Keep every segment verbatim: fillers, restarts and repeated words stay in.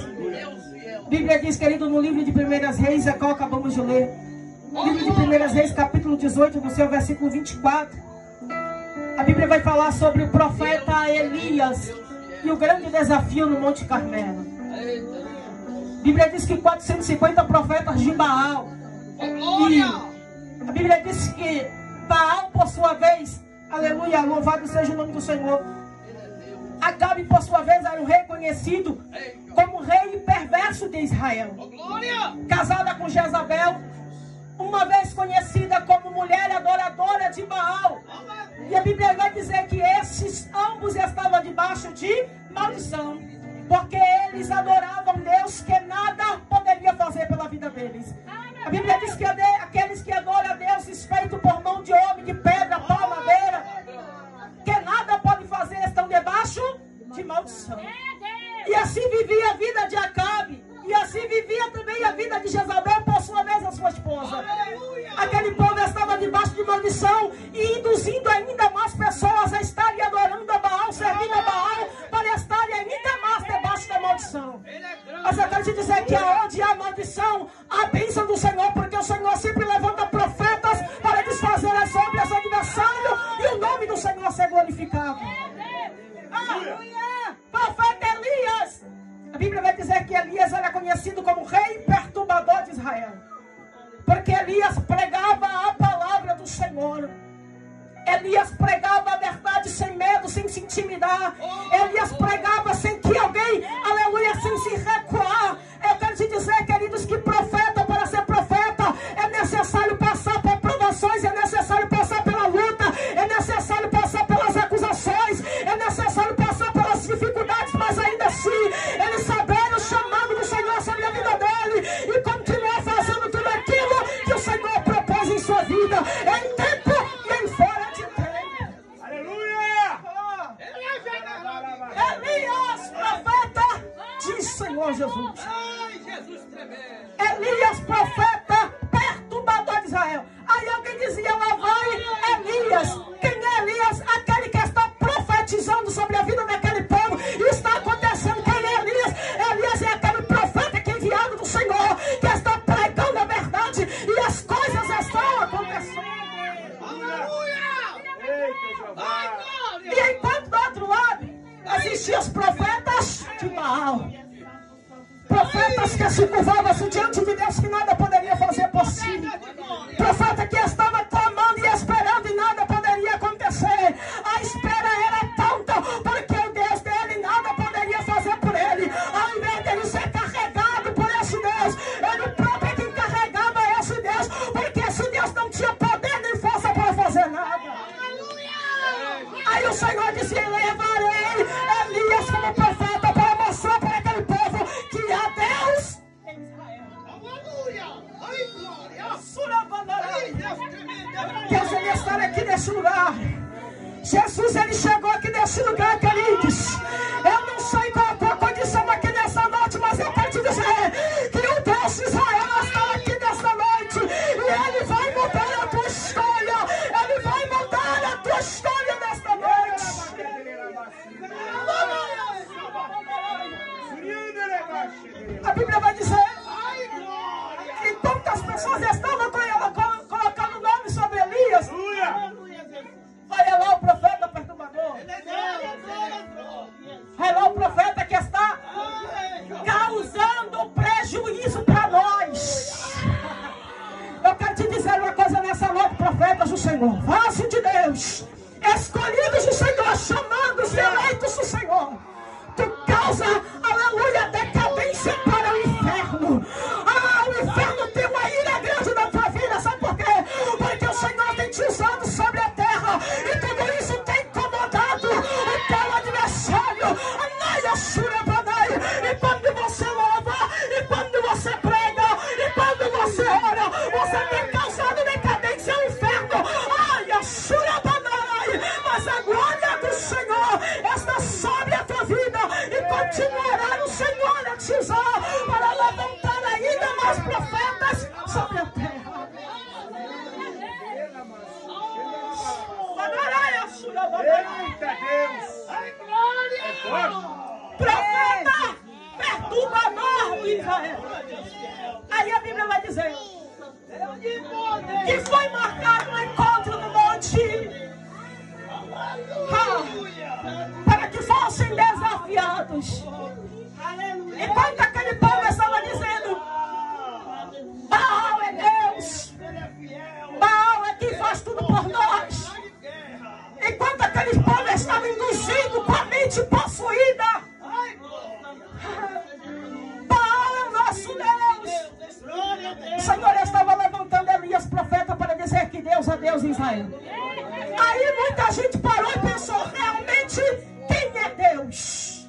A Bíblia diz, querido, no livro de Primeiras Reis, é qual acabamos de ler. Livro de Primeiras Reis, capítulo dezoito, no seu versículo vinte e quatro. A Bíblia vai falar sobre o profeta Elias e o grande desafio no Monte Carmelo. A Bíblia diz que quatrocentos e cinquenta profetas de Baal. E a Bíblia diz que Baal, por sua vez, aleluia, louvado seja o nome do Senhor. Acabe, por sua vez, era um rei conhecido como rei perverso de Israel. Casada com Jezabel, uma vez conhecida como mulher adoradora de Baal. E a Bíblia vai dizer que esses ambos estavam debaixo de maldição, porque eles adoravam Deus que nada poderia fazer pela vida deles. A Bíblia diz que aqueles que adoram a Deus feito por mão de homem, de pedra, pau, madeira, que nada pode fazer, estão debaixo de maldição. E assim vivia a vida de Acabe, e assim vivia também a vida de Jezabel, por sua vez a sua esposa. Aquele povo estava debaixo de maldição e induzindo ainda mais pessoas a estarem adorando a Baal, servindo a Baal, para estarem ainda mais debaixo da maldição. Mas eu quero te dizer que aonde há maldição, há bênção do Senhor, porque o Senhor sempre levanta profetas para desfazer as obras do adversário e o nome do Senhor ser glorificado. Aleluia! Profeta Elias. A Bíblia vai dizer que Elias era conhecido como rei perturbador de Israel, porque Elias pregava a palavra do Senhor. Elias pregava a verdade sem medo, sem se intimidar. Elias pregava sem que alguém, aleluia, sem se recuar. Eu quero te dizer, queridos, que profeta, para ser profeta, é necessário passar por provações, é necessário passar pela luta, é necessário passar pelas acusações, é necessário passar pelas dificuldades, mas ainda assim, ele saber o chamado do Senhor sobre a vida dele e continuar fazendo tudo aquilo que o Senhor propôs em sua vida, em tempo e em fora de tempo. Aleluia! Elias, profeta, diz Senhor Jesus. Elias, profeta, perturbador de Israel. Aí alguém dizia, lá vai Elias. Quem é Elias? Aquele que está profetizando sobre a vida daquele povo. E está acontecendo. Quem é Elias? Elias é aquele profeta que é enviado do Senhor, que está pregando a verdade e as coisas estão acontecendo. Aleluia! E enquanto do outro lado existiam os profetas de Baal, profetas que se curvavam diante de Deus, que nada poderia fazer por si. Profeta que estava clamando e esperando e nada poderia acontecer. A espera era tanta, porque o Deus dele nada poderia fazer por ele. Ao invés dele ser carregado por esse Deus, ele próprio é quem carregava esse Deus, porque esse Deus não tinha poder nem força para fazer nada. Aí o Senhor disse, levarei Elias como profeta para mostrar para aquele povo que há Deus em Israel. Deus ele está aqui nesse lugar. Jesus ele chegou aqui nesse lugar, queridos. Eu não sei qual a tua condição aqui nessa noite, mas eu quero te dizer que o Deus de Israel está aqui nessa noite e ele vai mudar a tua história. Ele vai mudar a tua história nesta noite. A Bíblia vai dizer que tantas pessoas estavam colocando nome sobre Elias. Olha lá o profeta perturbador. Olha lá o profeta que está causando prejuízo para nós. Eu quero te dizer uma coisa nessa noite, profetas do Senhor, vasos de Deus, escolhidos do Senhor, chamados, eleitos do Senhor. Tu causa, aleluia, decadência para o inferno. Ah, o inferno tem uma ira grande na tua vida. Sabe por quê? Porque o Senhor tem te usado sobre a terra e tudo isso tem incomodado o teu adversário. E quando você louva, e quando você prega, e quando você ora, você tem causado decadência ao inferno. Ai, a Shurabanai, mas a glória do Senhor está sobre a tua vida e continuará o Senhor a te usar para levantar ainda mais profetas sobre a terra. Eita Deus! Profeta perturbador de Israel. Aí a Bíblia vai dizer que foi marcado um encontro no monte, ah, para que fossem desafiados. Enquanto aquele povo estava dizendo: Baal é Deus, Baal é quem faz tudo por nós. Enquanto aquele povo estava induzido com a mente possuída, Baal é o nosso Deus. O Senhor estava levantando Elias, profeta, para dizer que Deus é Deus em Israel. Aí muita gente parou e pensou: realmente, quem é Deus?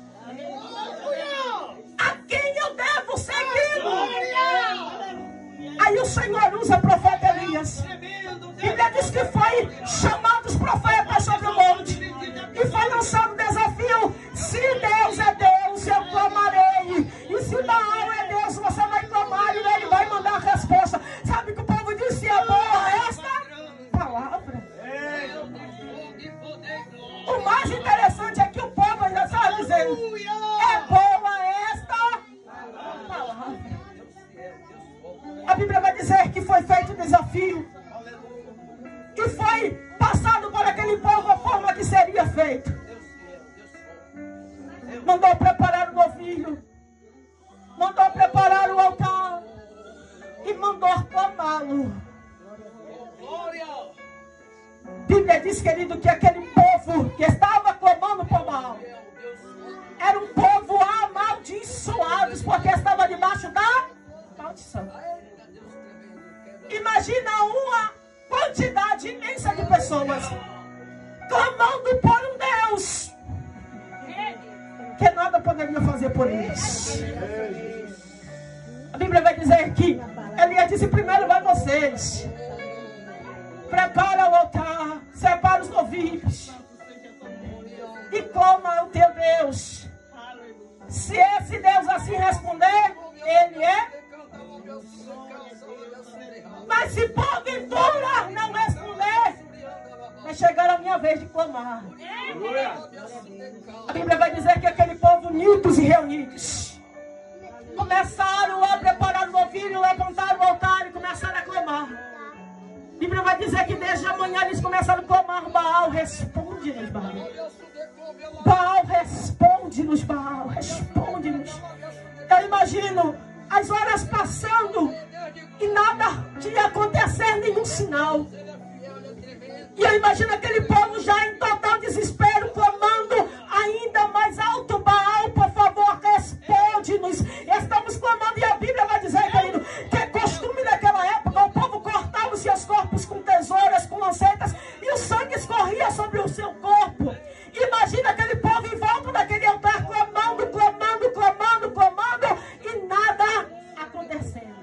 A quem eu devo segui-lo? Aí o Senhor usa o profeta Elias. Bíblia diz que foi chamado os profetas sobre o monte e foi lançado o desafio: se Deus é Deus, eu clamarei, e se Baal é Deus, você vai clamar, e ele vai mandar a resposta. Sabe o que o povo disse? É boa esta palavra. O mais interessante é que o povo ainda está dizendo: é boa esta palavra. A Bíblia vai dizer que foi feito o desafio, que foi passado para aquele povo a forma que seria feito. Mandou preparar o novilho, mandou preparar o altar e mandou clamá-lo. Bíblia diz, querido, que aquele povo que estava clamando por Baal era um povo amaldiçoado, porque estava debaixo da maldição. Imagina uma quantidade imensa de pessoas clamando por um Deus que nada poderia fazer por eles. A Bíblia vai dizer que Elias disse: primeiro vai vocês, prepara o altar, separa os novilhos e clama ao teu Deus. Se esse Deus assim responder, ele é. Mas se porventura não responder, vai chegar a minha vez de clamar. A Bíblia vai dizer que aquele povo, unidos e reunidos, começaram a preparar o novilho, levantaram o altar e começaram a clamar. A Bíblia vai dizer que desde a manhã eles começaram a clamar: Baal, responde-nos, Baal. Baal, responde-nos, Baal, responde-nos. Eu imagino as horas passando e nada ia acontecer, nenhum sinal. E eu imagino aquele povo já em total desespero, clamando ainda mais alto: Baal, por favor, responde-nos. Estamos clamando, e a Bíblia vai dizer, querido, que é costume daquela época, o povo cortava os seus corpos com tesouras, com lancetas, e o sangue escorria sobre o seu corpo. Imagina aquele povo em volta daquele altar, clamando, clamando, clamando, clamando, e nada acontecendo.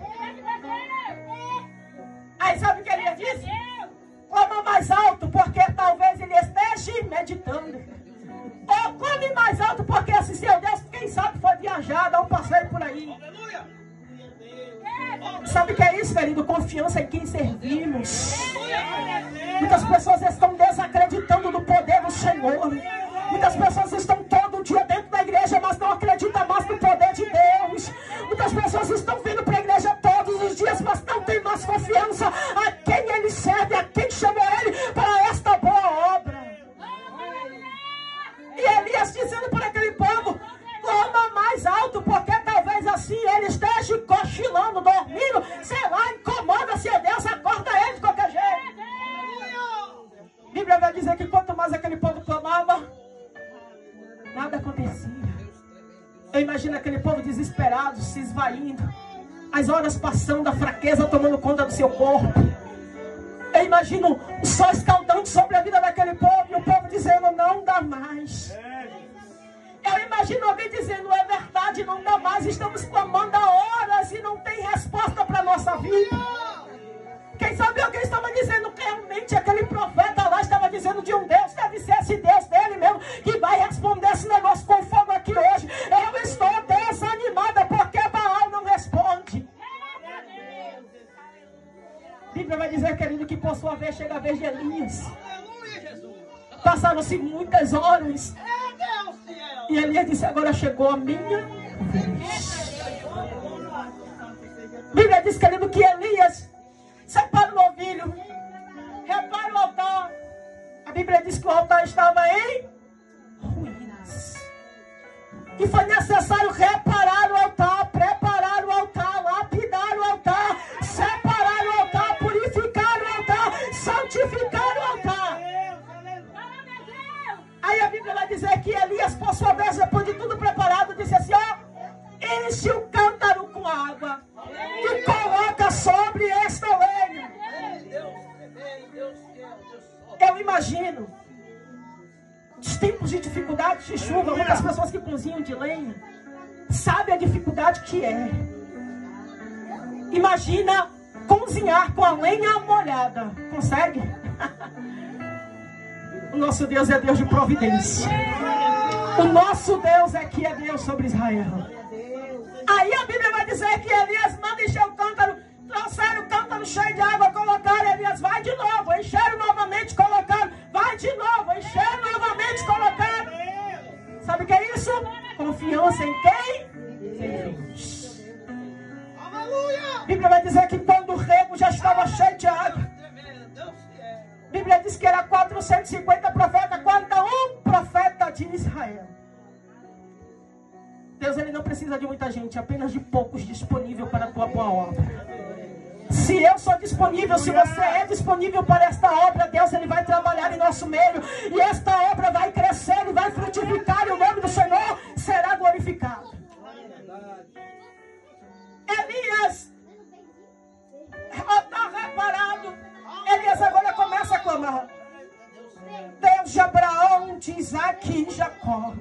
Aí sabe o que ele disse? Clama mais alto, porque talvez ele esteja meditando. Ou clame mais alto, porque esse seu Deus, quem sabe, foi viajar, dar um passeio por aí. Sabe o que é isso, querido? Confiança em quem servimos. Muitas pessoas estão desacreditando do poder do Senhor. Muitas pessoas estão todo dia dentro da igreja, mas não acreditam mais no poder de Deus. Muitas pessoas estão vindo para a igreja todos os dias, mas não tem mais confiança a quem ele serve, a quem chamou ele para esta boa obra. E Elias dizendo para aquele povo: clama mais alto, porque talvez assim ele esteja cochilando, dormindo, sei lá, incomoda seu Deus, acorda ele de qualquer jeito. A Bíblia vai dizer que quanto mais aquele povo clamava, nada acontecia. Eu imagino aquele povo desesperado, se esvaindo, as horas passando, a fraqueza tomando conta do seu corpo. Eu imagino o sol escaldante sobre a vida daquele povo, e o povo dizendo: não dá mais. Eu imagino alguém dizendo: é verdade, não dá mais, estamos clamando há horas e não tem resposta para a nossa vida. Quem sabe alguém estava dizendo que realmente aquele profeta lá estava dizendo de um Deus, deve ser esse Deus dele mesmo, que vai responder esse negócio com fogo aqui hoje. Eu estou desanimada porque Baal não responde. A Bíblia vai dizer, querido, que por sua vez chega a vez de Elias. Passaram-se muitas horas. E Elias disse: agora chegou a minha vez. diz, querido, que Elias separa o novilho, repara o altar. A Bíblia diz que o altar estava em ruínas. E foi necessário reparar o altar, preparar o altar, lapidar o altar, separar o altar, purificar o altar, santificar o altar. Aí a Bíblia vai dizer que Elias, por sua vez, depois de tudo preparado, disse assim, ó, enche o cântaro com água e coloca sobre esta lenha. Eu imagino os tempos de dificuldade de chuva, muitas pessoas que cozinham de lenha sabem a dificuldade que é. Imagina cozinhar com a lenha molhada. Consegue? O nosso Deus é Deus de providência. O nosso Deus é que é Deus sobre Israel. Aí a Bíblia vai dizer que Elias manda encher o cântaro, trouxeram o cântaro cheio de água, colocaram, Elias vai de novo, encheram novamente, colocaram, vai de novo, encheram novamente, colocaram. Sabe o que é isso? Confiança em quem? Em Deus. A Bíblia vai dizer que quando o rego já estava cheio de água, a Bíblia diz que era quatrocentos e cinquenta profetas, contra um profeta de Israel. Deus, ele não precisa de muita gente, apenas de poucos disponível para a tua boa obra. Se eu sou disponível, se você é disponível para esta obra, Deus, ele vai trabalhar em nosso meio. E esta obra vai crescer e vai frutificar, e o nome do Senhor será glorificado. Elias está reparado. Elias agora começa a clamar. Deus de Abraão, de Isaac e Jacó,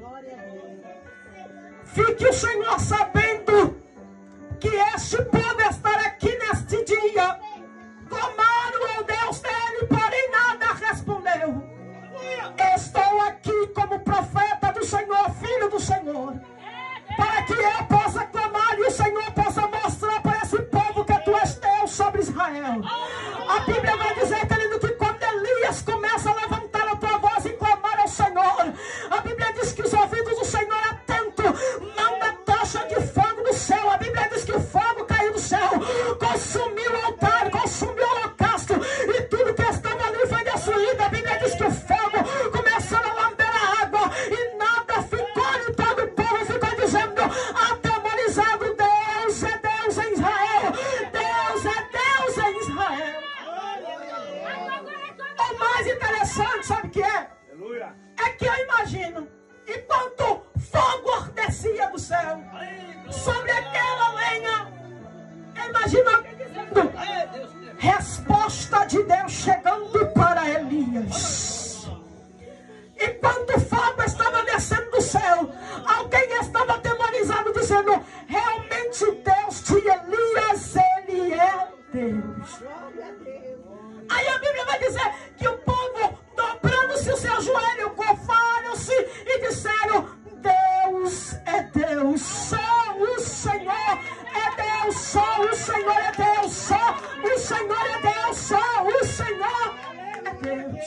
fique o Senhor sabendo que este povo estará aqui neste dia. Clamaram ao Deus dele, porém nada respondeu. Estou aqui como profeta do Senhor, filho do Senhor, para que eu possa clamar e o Senhor possa mostrar para esse povo que tu és Deus sobre Israel. A Bíblia vai dizer, querido, que quando Elias começa a levantar a tua voz e clamar ao Senhor, a Bíblia diz que os ouvidos do Senhor atento manda tocha de fogo do céu. A Bíblia diz que o fogo caiu do céu, consumiu o altar, consumiu o holocausto, e tudo que estava ali foi destruído. A Bíblia diz que o fogo começou a lamber a água e nada ficou, e todo o povo ficou dizendo, atemorizado, Deus é Deus em Israel, Deus é Deus em Israel. O mais interessante, sabe o que é? É que eu imagino, enquanto fogo descia do céu sobre aquela lenha, eu imagino alguém dizendo, resposta de Deus chegando para Elias. Enquanto o fogo estava descendo do céu, alguém estava atemorizado dizendo, realmente Deus de Elias, ele é Deus. Aí a Bíblia vai dizer que o povo, dobrando-se o seu joelho, curvaram-se e disseram, Deus é Deus, só o Senhor é Deus, só o Senhor é Deus, só o Senhor é Deus, só o Senhor é Deus.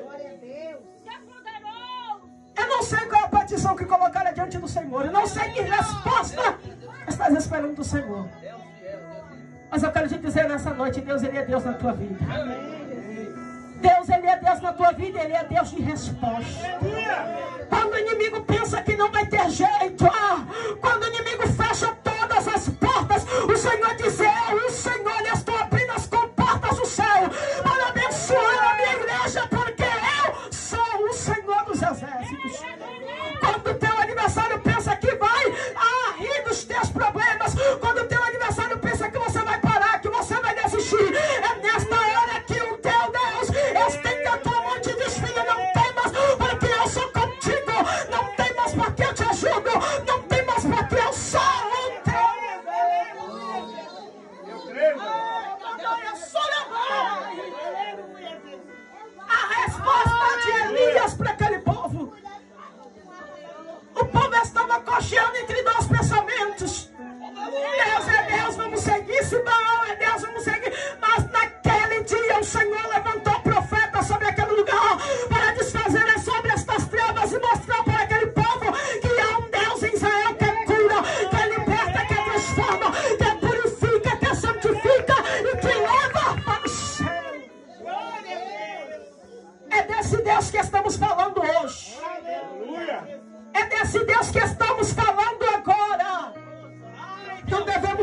Eu não sei qual é a petição que colocaram diante do Senhor, eu não sei que resposta estás esperando do Senhor, mas eu quero te dizer nessa noite, Deus, ele é Deus na tua vida. Deus, ele é Deus na tua vida, ele é Deus de resposta. Quando o inimigo pensa que não vai ter jeito, ah, quando o inimigo fecha todas as portas, o Senhor diz, eu, o Senhor, eu estou abrindo as comportas do céu para abençoar a minha igreja, porque eu sou o Senhor dos exércitos. Quando o teu adversário pensa que vai ah, rir dos teus problemas, quando o teu adversário pensa que você vai parar, que você vai desistir, é nesta hora que o teu Deus estende a tua mão e te diz, filho, não temas, porque eu sou contigo, não temas porque eu te ajudo, não temas porque eu sou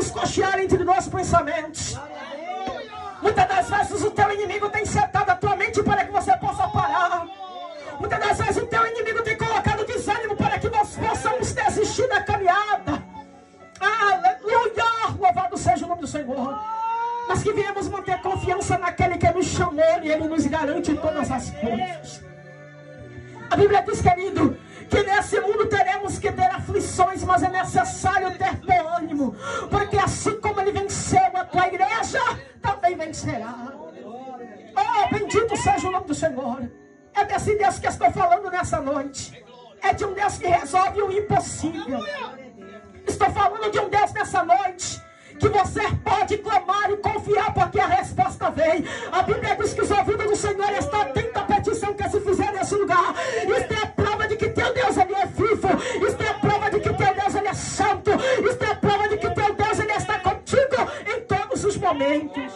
nos cochear entre dois pensamentos. Muitas das vezes o teu inimigo tem setado a tua mente para que você possa parar. Muitas das vezes o teu inimigo tem colocado desânimo para que nós possamos desistir da caminhada. Aleluia! Louvado seja o nome do Senhor. Mas que viemos manter confiança naquele que nos chamou e Ele nos garante todas as coisas. A Bíblia diz, querido, que nesse mundo teremos que ter aflições, mas é necessário ter bom ânimo, porque assim como Ele venceu a tua igreja, também vencerá. Oh, bendito seja o nome do Senhor. É desse Deus que estou falando nessa noite. É de um Deus que resolve o impossível. Estou falando de um Deus nessa noite que você pode clamar e confiar, porque a resposta vem. A Bíblia diz que os ouvidos do Senhor estão atentos à petição que se fizer nesse lugar. Isto é a prova de que teu Deus Ele é vivo. Isto é a prova de que teu Deus Ele é santo. Isto é a prova de que teu Deus Ele está contigo em todos os momentos.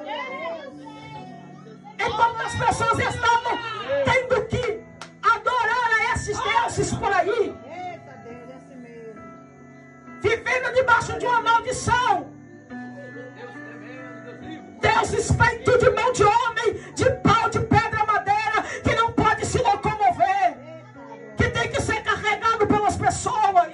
Enquanto as pessoas estavam tendo que adorar a esses deuses por aí, vivendo debaixo de uma maldição, deuses feitos de mão de homem, de pau, de pedra, madeira, que não pode se locomover, que tem que ser carregado pelas pessoas.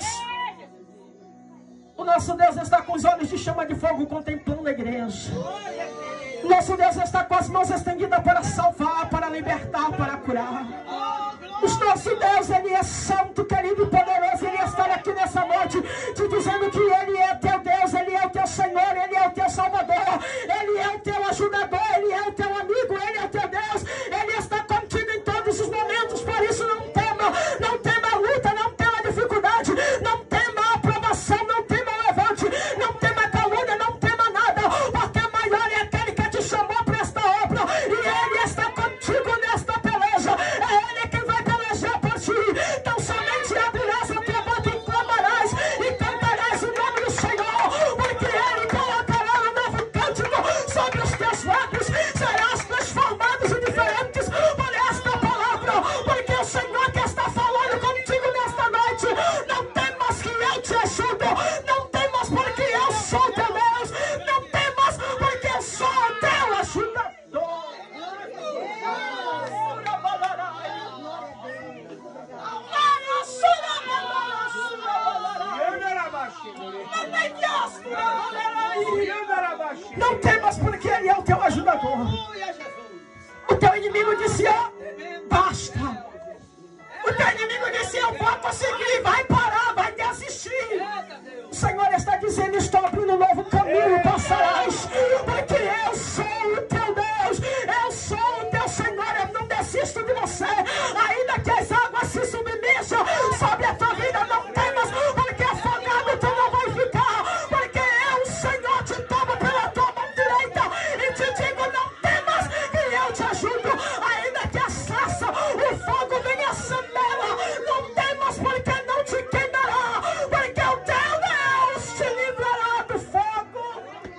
O nosso Deus está com os olhos de chama de fogo contemplando a igreja. Nosso Deus está com as mãos estendidas para salvar, para libertar, para curar. O nosso Deus, Ele é santo, querido e poderoso. Ele está aqui nessa noite te dizendo que Ele é teu Deus, Ele é o teu Senhor, Ele é o teu Salvador, Ele é o teu ajudador, Ele é o teu amigo, Ele é o teu Deus. Ele está contigo em todos os momentos. Por isso não tema, não tema a luta, não tema a dificuldade, não tema a aprovação, não tema o levante, não tema a calúnia, não tema nada, porque maior é aquele que te chamou para esta obra, e Ele está contigo nesta peleja. É Ele quem vai pelejar por ti. Então somente abrirás a tua boca e clamarás e cantarás o nome do Senhor, porque Ele colocará um novo cântico sobre os teus lábios. Serás transformados e diferentes por esta palavra, porque o Senhor que está falando contigo nesta noite. Não temas que eu te ajudo, não temas porque eu sou teu Deus, não temas porque eu sou o teu ajudador. Não temas porque Ele é o teu ajudador. O teu inimigo disse, ó, basta. O teu inimigo disse, eu vou conseguir, vai parar, vai desistir. O Senhor está dizendo, estou abrindo um novo caminho, passarás, porque eu sou o teu Deus, eu sou o teu Senhor, eu não desisto de você. Ainda que as águas se submexam sobre a tua vida, não temas, porque afogado tu não vai ficar, porque eu, o Senhor, te tomo pela tua mão direita e te digo, não temas, que eu te ajudo. Ainda que a sarça, o fogo venha nela, não temas, porque não te queimará, porque o teu Deus te livrará do fogo.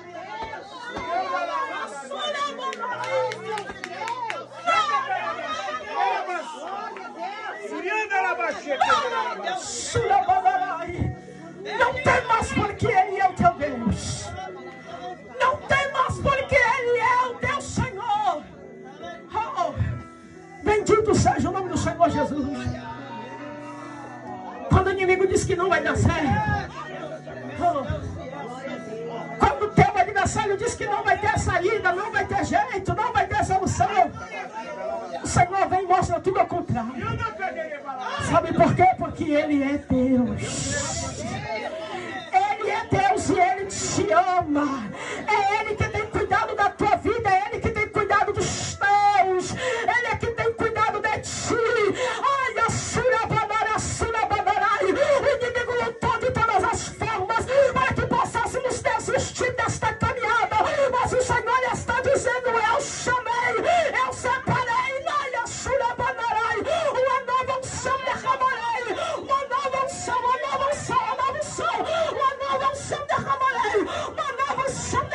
Não temas porque Ele é o teu Deus. Não temas porque Ele é o teu Senhor. Oh, bendito seja o nome do Senhor Jesus. Quando o inimigo diz que não vai dar certo, oh, quando o teu adversário diz que não vai ter saída, não vai ter jeito, não vai ter solução, o Senhor vem e mostra tudo ao contrário. Sabe por quê? Porque Ele é Deus. Ele é Deus e Ele te ama. É Ele que tem cuidado da tua vida, é Ele que tem cuidado dos teus, Ele é que tem cuidado de ti. Ai, a surabadara, a surabadarai. O inimigo lutou de todas as formas para que possássemos desistir desta caminhada, mas o Senhor está dizendo, eu chamei, eu separei, ai, a surabadarai. Uma nova unção derramarei, uma nova unção, uma nova unção, uma nova unção, uma nova unção derramarei, uma nova unção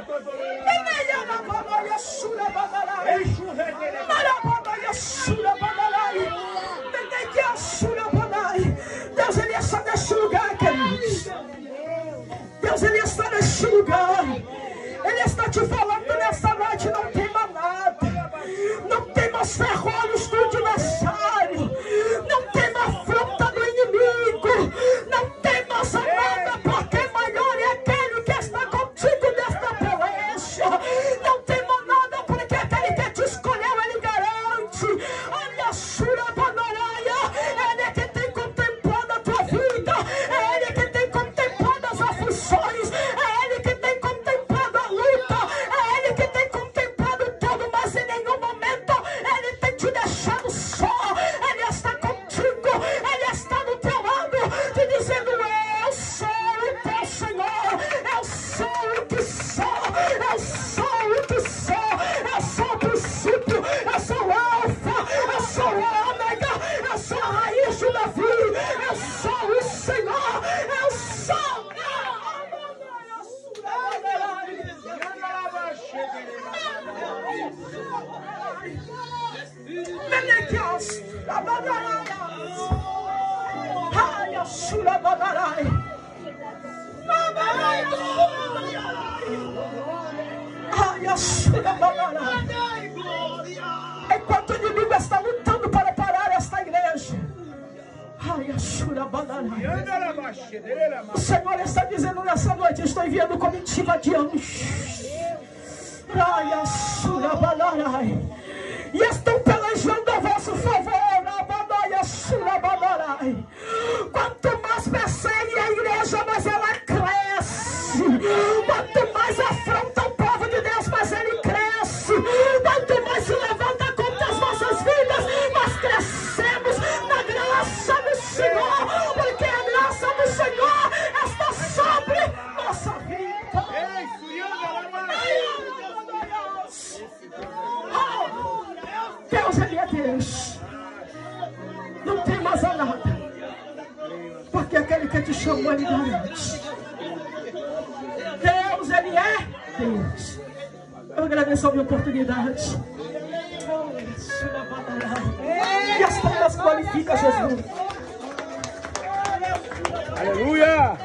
Deus, Ele está neste lugar, queridos. Deus, Ele está neste lugar. Ele está te falando nessa noite, não tema nada. Não temas ferrolhos do adversário. Não tema afronta do inimigo. Não temas nada, porque maior é aquele que está contigo nesta peleja. Não tema nada, porque aquele que te escolheu, Ele garante. Olha, Shurabanaraia, Ele é que tem contemplado a tua vida. É Ele que tem contemplado as aflições. É Ele que tem contemplado a luta. É Ele que tem contemplado tudo, mas em nenhum momento Ele tem te deixado só. Ele está contigo, Ele está no teu lado, te dizendo: eu sou o teu Senhor, eu sou o que sou, eu sou o que sou, eu sou o princípio, eu sou o alfa, eu sou o ômega, eu sou a raiz de Davi, eu sou o Senhor, eu sou. Melequias, Abadaraias, Ai, Ashura Badarai, Ai, Ashura Badarai. Enquanto o inimigo está lutando para parar esta igreja, Ai, Ashura Badarai, o Senhor está dizendo nessa noite: estou enviando comitiva de anjos. Ai, Ashura Badarai, e estão pelejando a vosso favor. Quanto mais persegue a igreja, mais ela cresce. Quanto mais afronta o povo de Deus, mais ele cresce. Quanto mais se levanta contra as nossas vidas, mais crescemos na graça do Senhor, porque a graça do Senhor está sobre nossa vida. Deus, Ele é Deus. Não tem mais a nada, porque aquele que te chamou, Ele garante. Deus, Ele é Deus. Eu agradeço a minha oportunidade. E as palmas glorificam Jesus. Aleluia!